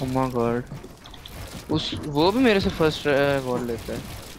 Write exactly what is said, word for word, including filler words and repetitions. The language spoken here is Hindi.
Oh my God. उस वो भी मेरे से फर्स्ट अवार्ड लेता है।